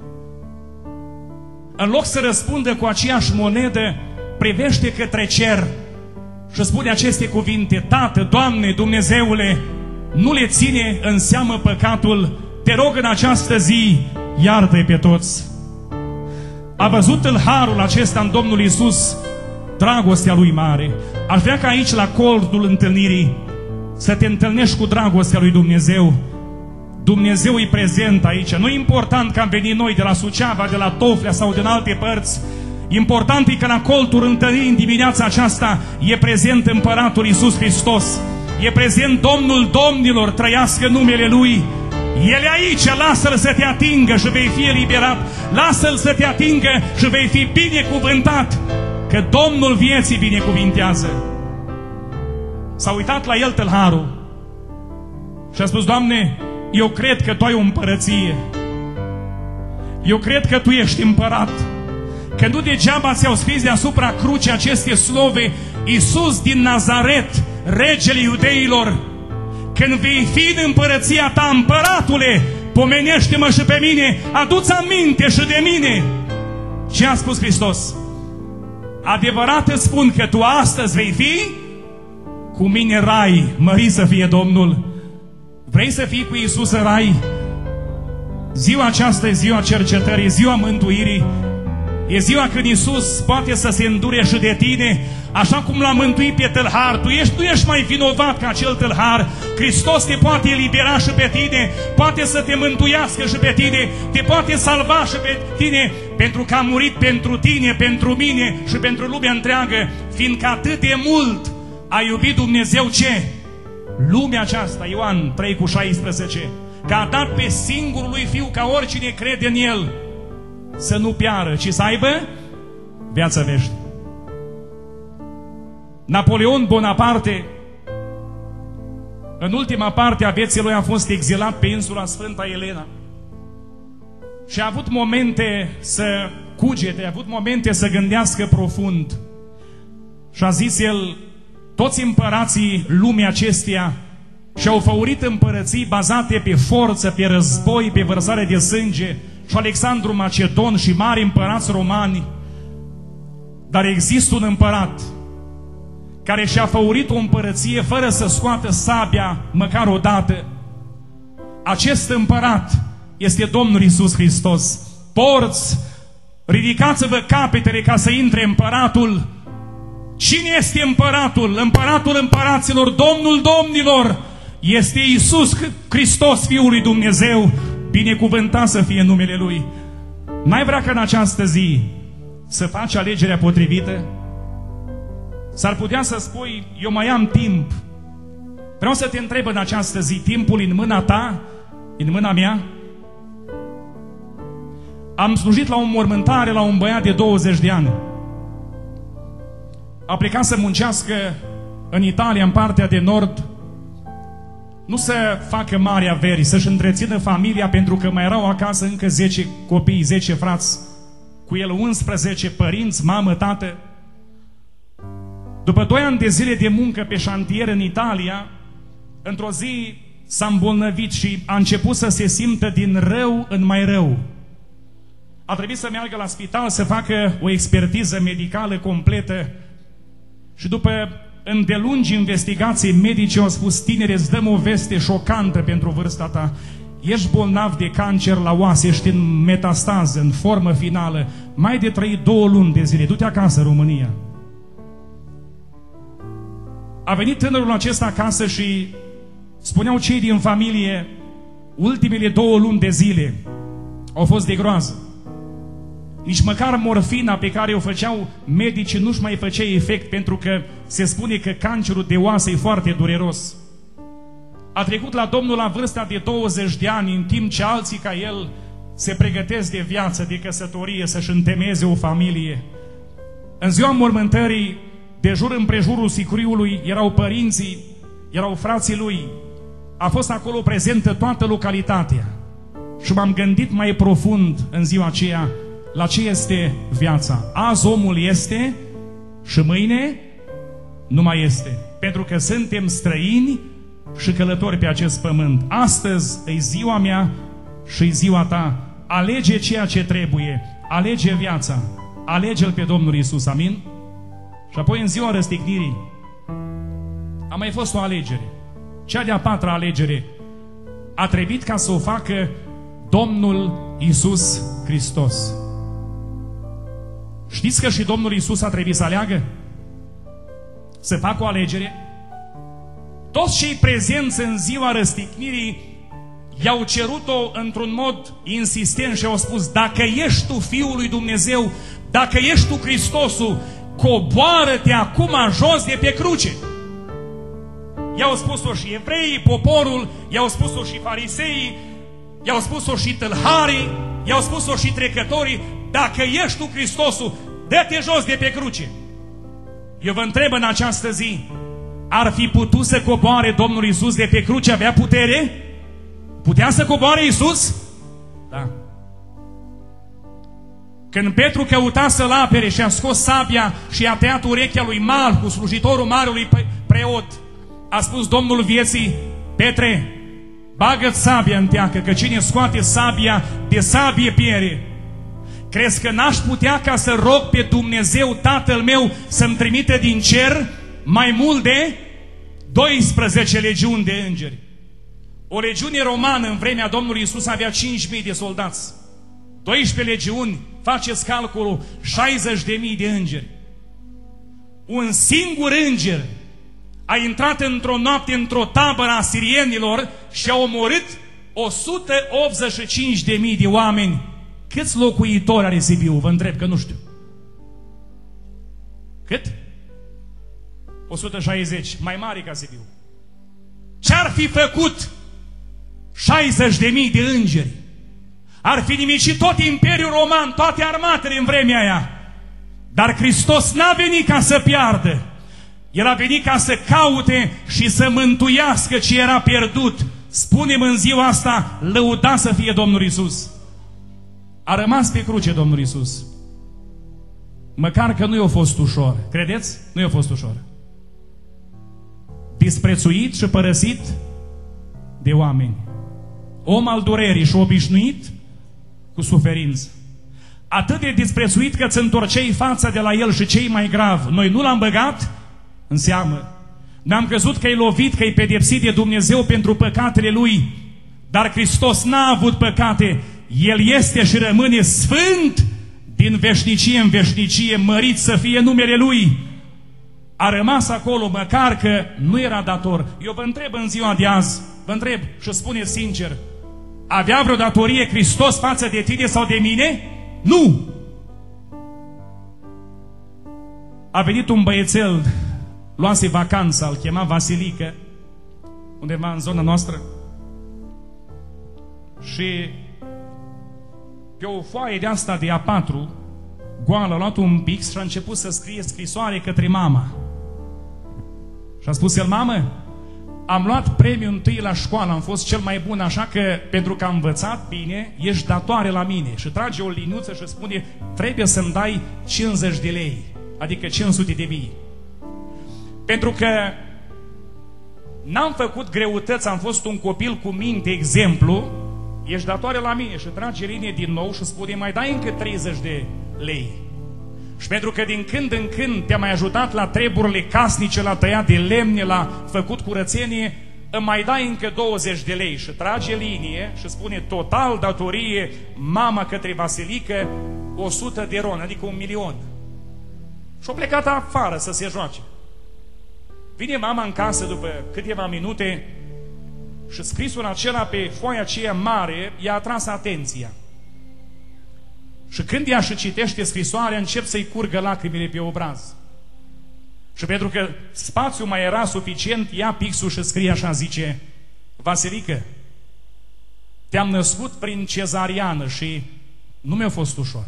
în loc să răspundă cu aceeași monedă, privește către cer și spune aceste cuvinte: Tată, Doamne, Dumnezeule, nu le ține în seamă păcatul, te rog în această zi, iartă-i pe toți. A văzut tâlharul acesta în Domnul Iisus dragostea Lui mare. Aș vrea ca aici, la coldul întâlnirii, să te întâlnești cu dragostea Lui Dumnezeu. Dumnezeu e prezent aici. Nu e important că am venit noi de la Suceava, de la Toflea sau din alte părți. Important e că la coltul întâlnirii în dimineața aceasta e prezent Împăratul Iisus Hristos. E prezent Domnul Domnilor, trăiască numele Lui. El e aici, lasă-L să te atingă și vei fi eliberat. Lasă-L să te atingă și vei fi binecuvântat, că Domnul vieții binecuvintează. S-a uitat la el tâlharul și a spus: Doamne, eu cred că Tu ai o împărăție, eu cred că Tu ești împărat, că nu degeaba ți-au scris deasupra crucii aceste slove: Iisus din Nazaret, regele iudeilor. Când vei fi în împărăția Ta, împăratule, pomenește-mă și pe mine, adu-ți aminte și de mine. Ce a spus Hristos? Adevărat îți spun că tu astăzi vei fi cu mine în rai. Mărit să fie Domnul. Vrei să fii cu Iisus în rai? Ziua aceasta e ziua cercetării, ziua mântuirii. E ziua când Iisus poate să se îndure și de tine, așa cum l-a mântuit pe tâlhar. Tu ești, tu ești mai vinovat ca acel tâlhar. Hristos te poate elibera și pe tine, poate să te mântuiască și pe tine, te poate salva și pe tine, pentru că a murit pentru tine, pentru mine și pentru lumea întreagă, fiindcă atât de mult a iubit Dumnezeu ce? Lumea aceasta, Ioan trei cu șaisprezece, că a dat pe singurul lui Fiu ca oricine crede în El să nu piară, ci să aibă viața veșnică. Napoleon Bonaparte, în ultima parte a vieții lui, a fost exilat pe insula Sfânta Elena și a avut momente să cugete, a avut momente să gândească profund și a zis el: toți împărații lumii acesteia și-au făurit împărății bazate pe forță, pe război, pe vărsare de sânge, și Alexandru Macedon și mari împărați romani, dar există un împărat care și-a făurit o împărăție fără să scoată sabia măcar o dată. Acest împărat este Domnul Iisus Hristos. Porți, ridicați-vă capetele ca să intre împăratul. Cine este împăratul? Împăratul împăraților, Domnul domnilor, este Iisus Hristos, Fiul lui Dumnezeu. Binecuvântat să fie numele Lui. N-ai vrea că în această zi să faci alegerea potrivită? S-ar putea să spui: eu mai am timp. Vreau să te întreb în această zi: timpul în mâna ta, în mâna mea? Am slujit la o înmormântare la un băiat de douăzeci de ani. A plecat să muncească în Italia, în partea de nord, nu să facă mari averi, să-și întrețină familia, pentru că mai erau acasă încă zece copii, zece frați, cu el unsprezece părinți, mamă, tată. După doi ani de zile de muncă pe șantier în Italia, într-o zi s-a îmbolnăvit și a început să se simtă din rău în mai rău. A trebuit să meargă la spital să facă o expertiză medicală completă și după îndelungi investigații medici au spus: tinere, îți dăm o veste șocantă pentru vârsta ta. Ești bolnav de cancer la oase, ești în metastază, în formă finală. Mai de trăit două luni de zile. Du-te acasă, România. A venit tânărul acesta acasă și spuneau cei din familie: ultimele două luni de zile au fost de groază. Nici măcar morfina pe care o făceau medicii nu-și mai făcea efect, pentru că se spune că cancerul de oase e foarte dureros. A trecut la Domnul la vârsta de douăzeci de ani, în timp ce alții ca el se pregătesc de viață, de căsătorie, să-și întemeieze o familie. În ziua mormântării, de jur împrejurul sicriului, erau părinții, erau frații lui. A fost acolo prezentă toată localitatea. Și m-am gândit mai profund în ziua aceea la ce este viața. Azi omul este și mâine nu mai este. Pentru că suntem străini și călători pe acest pământ. Astăzi e ziua mea și e ziua ta. Alege ceea ce trebuie. Alege viața. Alege-L pe Domnul Iisus. Amin? Și apoi în ziua răstignirii a mai fost o alegere. Cea de-a patra alegere a trebuit ca să o facă Domnul Iisus Hristos. Știți că și Domnul Iisus a trebuit să aleagă? Să facă o alegere? Toți cei prezenți în ziua răstignirii i-au cerut-o într-un mod insistent și au spus: dacă ești tu Fiul lui Dumnezeu, dacă ești tu Hristosul, coboară-te acum jos de pe cruce. I-au spus-o și evreii, poporul, i-au spus-o și fariseii, i-au spus-o și tâlharii, i-au spus-o și trecătorii: dacă ești tu Hristosul, dă-te jos de pe cruce. Eu vă întreb în această zi: ar fi putut să coboare Domnul Iisus de pe cruce? Avea putere? Putea să coboare Iisus? Da. Când Petru căuta să-l apere și a scos sabia și a tăiat urechea lui Malcu, slujitorul marelui preot, a spus Domnul vieții: Petre, bagă-ți sabia în teacă, că cine scoate sabia, de sabie piere. Crezi că n-aș putea ca să rog pe Dumnezeu Tatăl meu să-mi trimită din cer mai mult de doisprezece legiuni de îngeri? O legiune romană în vremea Domnului Iisus avea cinci mii de soldați. doisprezece legiuni, faceți calculul, șaizeci de mii de îngeri. Un singur înger a intrat într-o noapte într-o tabără a sirienilor și a omorât o sută optzeci și cinci de mii de oameni. Câți locuitori are Sibiu? Vă întreb, că nu știu. Cât? o sută șaizeci. Mai mare ca Sibiu. Ce-ar fi făcut șaizeci de mii de îngeri. Ar fi nimicit tot Imperiul Roman, toate armatele în vremea aia. Dar Hristos n-a venit ca să piardă. El a venit ca să caute și să mântuiască ce era pierdut. Spunem în ziua asta, lăudat să fie Domnul Iisus. A rămas pe cruce Domnul Iisus. Măcar că nu i-a fost ușor. Credeți? Nu i-a fost ușor. Disprețuit și părăsit de oameni. Om al durerii și obișnuit cu suferință. Atât de disprețuit că îți întorceai fața de la el și cei mai grav. Noi nu l-am băgat în seamă. N-am crezut că e lovit, că e pedepsit de Dumnezeu pentru păcatele lui. Dar Hristos n-a avut păcate. El este și rămâne sfânt din veșnicie în veșnicie, mărit să fie numele Lui. A rămas acolo, măcar că nu era dator. Eu vă întreb în ziua de azi, vă întreb și spune sincer, avea vreo datorie Hristos față de tine sau de mine? Nu! A venit un băiețel, luase vacanța, îl chema Vasilică, undeva în zona noastră, și pe o foaie de asta de A patru, goală, a luat un pix și a început să scrie scrisoare către mama. Și a spus el, mamă, am luat premiul întâi la școală, am fost cel mai bun, așa că pentru că am învățat bine, ești datoare la mine. Și trage o liniuță și spune, trebuie să-mi dai cincizeci de lei, adică cinci sute de mii. Pentru că n-am făcut greutăți, am fost un copil cu minte, exemplu, ești datoare la mine. Și trage linie din nou și spune, mai dai încă treizeci de lei. Și pentru că din când în când te-a mai ajutat la treburile casnice, la tăiat de lemne, la făcut curățenie, îmi mai dai încă douăzeci de lei. Și trage linie și spune, total datorie mama către Vasilică o sută de ron, adică un milion. Și-a plecat afară să se joace. Vine mama în casă după câteva minute și scrisul acela pe foaia aceea mare i-a atras atenția. Și când ea și citește scrisoarea, încep să-i curgă lacrimile pe obraz. Și pentru că spațiul mai era suficient, ia pixul și scrie așa, zice, Vasilică, te-am născut prin cezariană și nu mi-a fost ușor.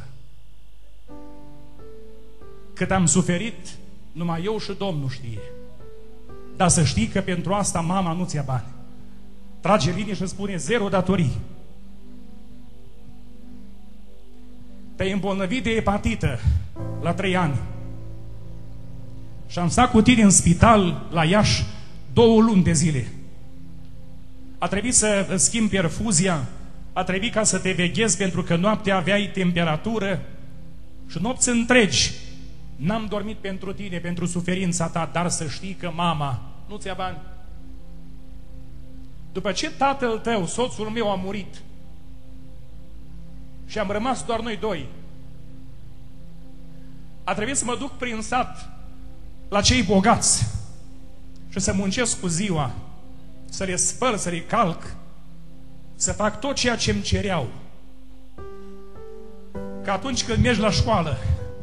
Cât am suferit, numai eu și Domnul știe. Dar să știi că pentru asta mama nu ți-a bani. Trage linie și spune, zero datorii. Te-ai îmbolnăvit de hepatită la trei ani. Și am stat cu tine în spital la Iași două luni de zile. A trebuit să îți schimbi perfuzia, a trebuit ca să te veghezi pentru că noaptea aveai temperatură și nopți întregi n-am dormit pentru tine, pentru suferința ta, dar să știi că mama nu ți-a bani. După ce tatăl tău, soțul meu, a murit și am rămas doar noi doi, a trebuit să mă duc prin sat la cei bogați și să muncesc cu ziua, să le spăl, să le calc, să fac tot ceea ce îmi cereau. Că atunci când mergi la școală,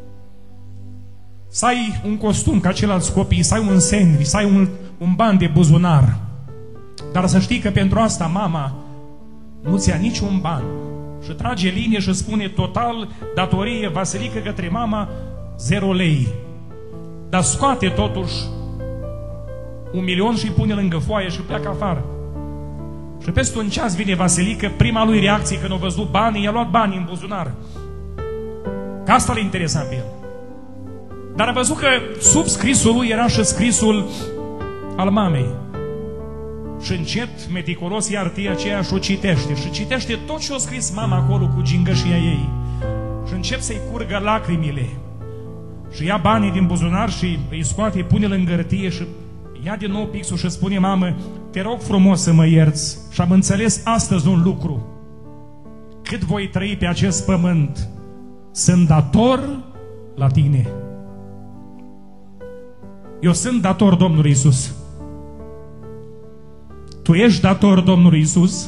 să ai un costum ca ceilalți copii, să ai un sandwich, să ai un, un ban de buzunar. Dar să știi că pentru asta mama nu ți-a niciun ban. Și trage linie și spune total datorie Vasilică către mama zero lei. Dar scoate totuși un milion și îi pune lângă foaie și pleacă afară. Și peste un ceas vine Vasilică, prima lui reacție când a văzut banii, i-a luat banii în buzunar. Că asta l-a interesat pe el. Dar a văzut că sub scrisul lui era și scrisul al mamei. Și încet, meticulos, ia artia aceea și o citește. Și citește tot ce a scris mama acolo cu gingășia ei. Și încep să-i curgă lacrimile. Și ia banii din buzunar și îi scoate, îi pune lângă hârtie și ia din nou pixul și spune, mamă, te rog frumos să mă ierți. Și am înțeles astăzi un lucru. Cât voi trăi pe acest pământ, sunt dator la tine. Eu sunt dator Domnului Iisus. Tu ești dator Domnului Iisus.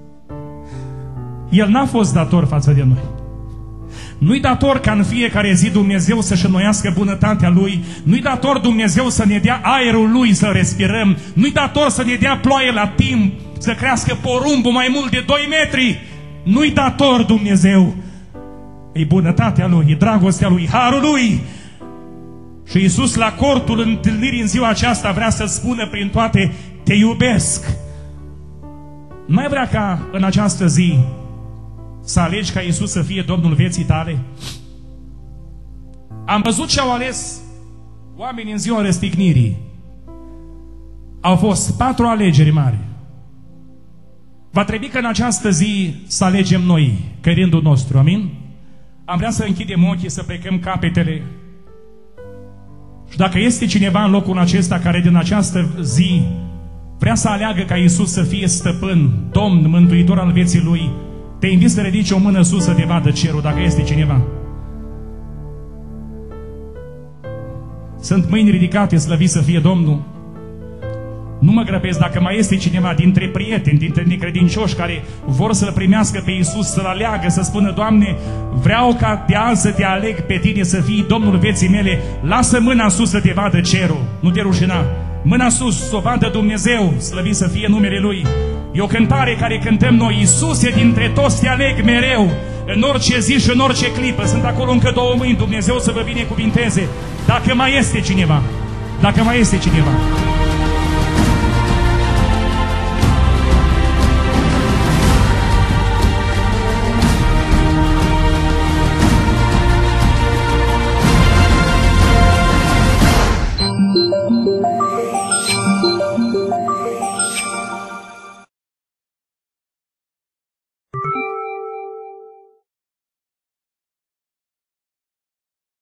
El n-a fost dator față de noi. Nu-i dator ca în fiecare zi Dumnezeu să-și înnoiască bunătatea Lui. Nu-i dator Dumnezeu să ne dea aerul Lui să respirăm. Nu-i dator să ne dea ploaie la timp. să crească porumbul mai mult de doi metri. Nu-i dator Dumnezeu. E bunătatea Lui, e dragostea Lui, harul Lui. Și Iisus la cortul întâlnirii în ziua aceasta vrea să spună prin toate: te iubesc. N-ai vrea ca în această zi să alegi ca Iisus să fie Domnul vieții tale? Am văzut ce au ales oamenii în ziua răstignirii. Au fost patru alegeri mari. Va trebui că în această zi să alegem noi, că e rândul nostru, amin? Am vrea să închidem ochii, să plecăm capetele. Și dacă este cineva în locul acesta care din această zi vrea să aleagă ca Iisus să fie stăpân, Domn, mântuitor al vieții lui, te invit să ridici o mână sus să te vadă cerul, dacă este cineva. Sunt mâini ridicate, slăvit să fie Domnul. Nu mă grăbesc, dacă mai este cineva dintre prieteni, dintre necredincioși care vor să-L primească pe Iisus, să-L aleagă, să spună: Doamne, vreau ca de azi să te aleg pe tine să fii Domnul vieții mele, lasă mâna sus să te vadă cerul, nu te rușina. Mâna sus, să o vadă Dumnezeu, slăvit să fie numele Lui. E o cântare care cântăm noi: Iisuse, dintre toți te aleg mereu, în orice zi și în orice clipă. Sunt acolo încă două mâini, Dumnezeu să vă binecuvinteze. Dacă mai este cineva, dacă mai este cineva.